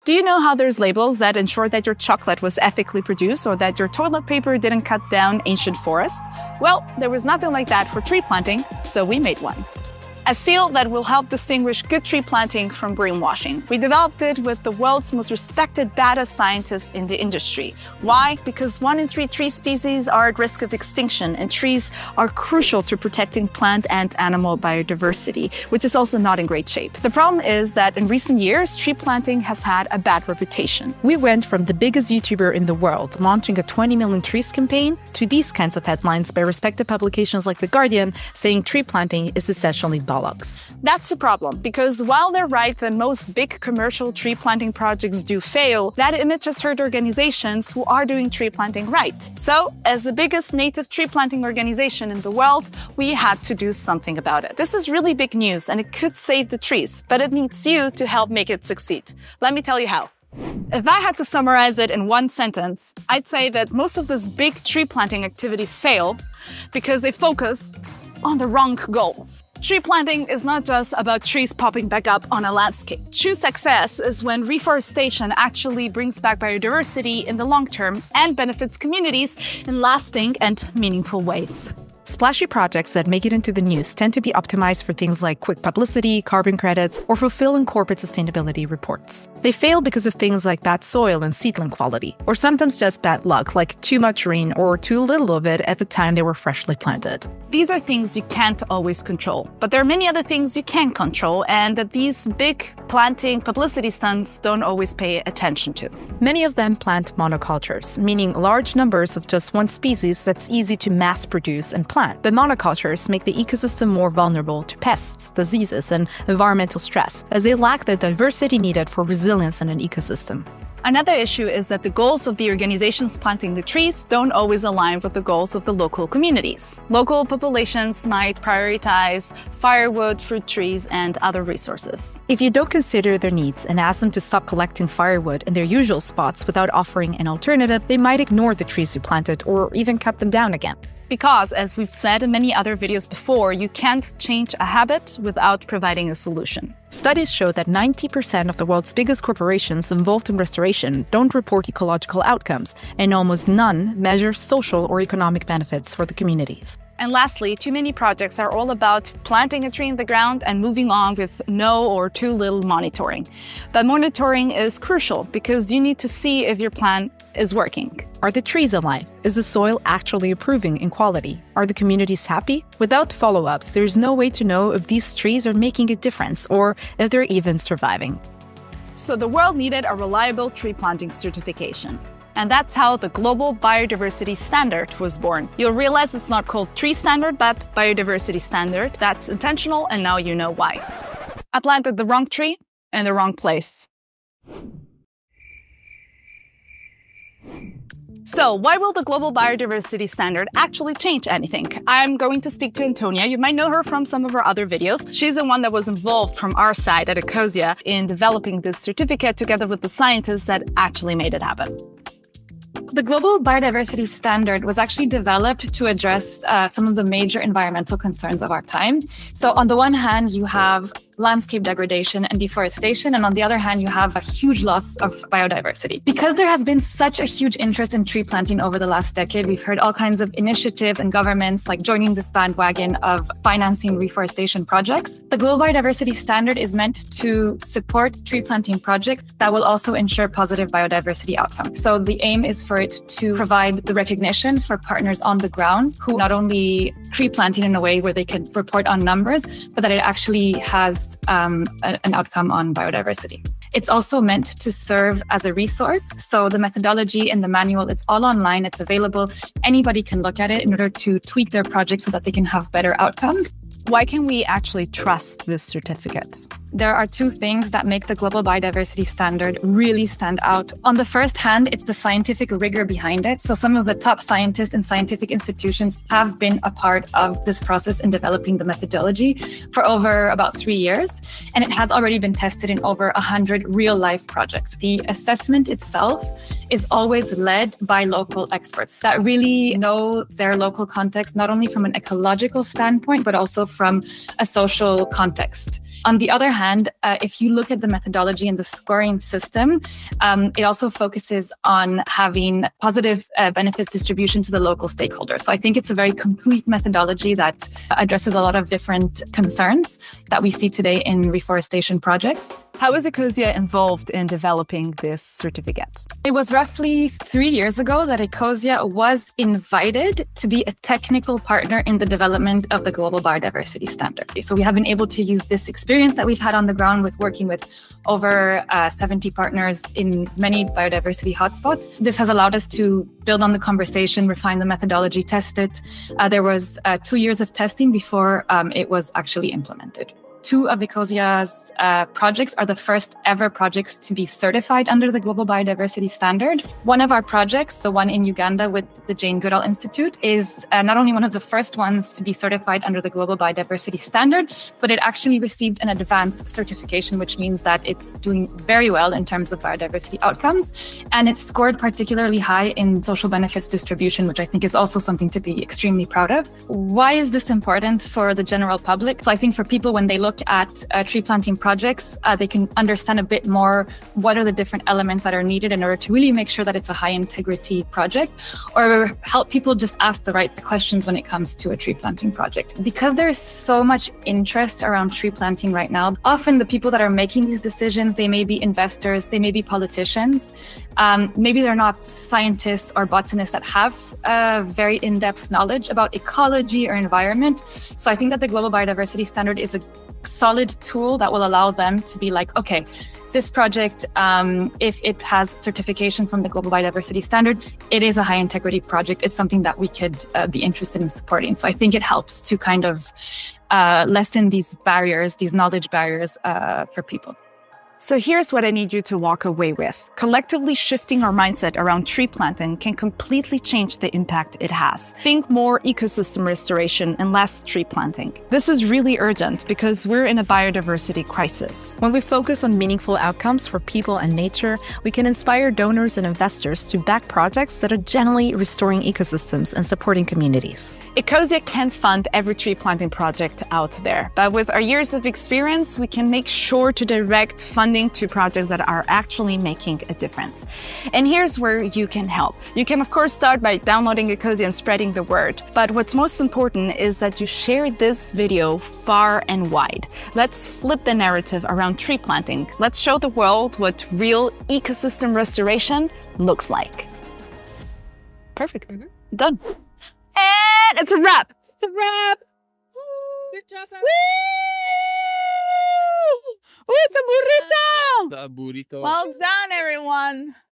Do you know how there's labels that ensure that your chocolate was ethically produced or that your toilet paper didn't cut down ancient forests? Well, there was nothing like that for tree planting, so we made one. A seal that will help distinguish good tree planting from greenwashing. We developed it with the world's most respected data scientists in the industry. Why? Because 1 in 3 tree species are at risk of extinction, and trees are crucial to protecting plant and animal biodiversity, which is also not in great shape. The problem is that in recent years, tree planting has had a bad reputation. We went from the biggest YouTuber in the world, launching a 20 million trees campaign, to these kinds of headlines by respected publications like The Guardian, saying tree planting is essentially bollocks. That's a problem, because while they're right that most big commercial tree planting projects do fail, that image has hurt organizations who are doing tree planting right. So, as the biggest native tree planting organization in the world, we had to do something about it. This is really big news, and it could save the trees, but it needs you to help make it succeed. Let me tell you how. If I had to summarize it in one sentence, I'd say that most of these big tree planting activities fail because they focus on the wrong goals. Tree planting is not just about trees popping back up on a landscape. True success is when reforestation actually brings back biodiversity in the long term and benefits communities in lasting and meaningful ways. Splashy projects that make it into the news tend to be optimized for things like quick publicity, carbon credits, or fulfilling corporate sustainability reports. They fail because of things like bad soil and seedling quality, or sometimes just bad luck, like too much rain or too little of it at the time they were freshly planted. These are things you can't always control, but there are many other things you can control and that these big planting publicity stunts don't always pay attention to. Many of them plant monocultures, meaning large numbers of just one species that's easy to mass produce and plant. But monocultures make the ecosystem more vulnerable to pests, diseases, and environmental stress, as they lack the diversity needed for resilience in an ecosystem. Another issue is that the goals of the organizations planting the trees don't always align with the goals of the local communities. Local populations might prioritize firewood, fruit trees, and other resources. If you don't consider their needs and ask them to stop collecting firewood in their usual spots without offering an alternative, they might ignore the trees you planted or even cut them down again. Because, as we've said in many other videos before, you can't change a habit without providing a solution. Studies show that 90% of the world's biggest corporations involved in restoration don't report ecological outcomes, and almost none measure social or economic benefits for the communities. And lastly, too many projects are all about planting a tree in the ground and moving on with no or too little monitoring. But monitoring is crucial because you need to see if your plan is working. Are the trees alive? Is the soil actually improving in quality? Are the communities happy? Without follow-ups, there's no way to know if these trees are making a difference or if they're even surviving. So the world needed a reliable tree planting certification. And that's how the Global Biodiversity Standard was born. You'll realize it's not called Tree Standard, but Biodiversity Standard. That's intentional, and now you know why. I planted the wrong tree in the wrong place. So, why will the Global Biodiversity Standard actually change anything? I'm going to speak to Antonia. You might know her from some of our other videos. She's the one that was involved from our side at Ecosia in developing this certificate together with the scientists that actually made it happen. The Global Biodiversity Standard was actually developed to address some of the major environmental concerns of our time. So on the one hand, you have landscape degradation and deforestation, and on the other hand, you have a huge loss of biodiversity. Because there has been such a huge interest in tree planting over the last decade, we've heard all kinds of initiatives and governments like joining this bandwagon of financing reforestation projects. The Global Biodiversity Standard is meant to support tree planting projects that will also ensure positive biodiversity outcomes. So the aim is for it to provide the recognition for partners on the ground who not only tree planting in a way where they can report on numbers, but that it actually has an outcome on biodiversity. It's also meant to serve as a resource. So the methodology and the manual, it's all online, it's available. Anybody can look at it in order to tweak their project so that they can have better outcomes. Why can we actually trust this certificate? There are two things that make the Global Biodiversity Standard really stand out. On the first hand, it's the scientific rigor behind it. So some of the top scientists and scientific institutions have been a part of this process in developing the methodology for over about 3 years. And it has already been tested in over 100 real-life projects. The assessment itself is always led by local experts that really know their local context, not only from an ecological standpoint, but also from a social context. On the other hand, if you look at the methodology and the scoring system, it also focuses on having positive benefits distribution to the local stakeholders. So I think it's a very complete methodology that addresses a lot of different concerns that we see today in reforestation projects. How is Ecosia involved in developing this certificate? It was roughly 3 years ago that Ecosia was invited to be a technical partner in the development of the Global Biodiversity Standard. So we have been able to use this experience that we've had on the ground with working with over 70 partners in many biodiversity hotspots. This has allowed us to build on the conversation, refine the methodology, test it. There was 2 years of testing before it was actually implemented. 2 of Ecosia's projects are the first ever projects to be certified under the Global Biodiversity Standard. One of our projects, the one in Uganda with the Jane Goodall Institute, is not only one of the first ones to be certified under the Global Biodiversity Standard, but it actually received an advanced certification, which means that it's doing very well in terms of biodiversity outcomes. And it's scored particularly high in social benefits distribution, which I think is also something to be extremely proud of. Why is this important for the general public? So I think for people, when they look at tree planting projects, they can understand a bit more what are the different elements that are needed in order to really make sure that it's a high integrity project, or help people just ask the right questions when it comes to a tree planting project. Because there's so much interest around tree planting right now, often the people that are making these decisions, they may be investors, they may be politicians, maybe they're not scientists or botanists that have very in-depth knowledge about ecology or environment. So I think that the Global Biodiversity Standard is a solid tool that will allow them to be like, okay, this project, if it has certification from the Global Biodiversity Standard, it is a high integrity project. It's something that we could be interested in supporting. So I think it helps to kind of lessen these barriers, these knowledge barriers for people. So here's what I need you to walk away with. Collectively shifting our mindset around tree planting can completely change the impact it has. Think more ecosystem restoration and less tree planting. This is really urgent because we're in a biodiversity crisis. When we focus on meaningful outcomes for people and nature, we can inspire donors and investors to back projects that are generally restoring ecosystems and supporting communities. Ecosia can't fund every tree planting project out there, but with our years of experience, we can make sure to direct funding to projects that are actually making a difference. And here's where you can help. You can, of course, start by downloading Ecosia and spreading the word. But what's most important is that you share this video far and wide. Let's flip the narrative around tree planting. Let's show the world what real ecosystem restoration looks like. Perfect. Done. And it's a wrap. It's a wrap. Good job. Woo! Ooh, it's a burrito! The burrito. Well done, everyone.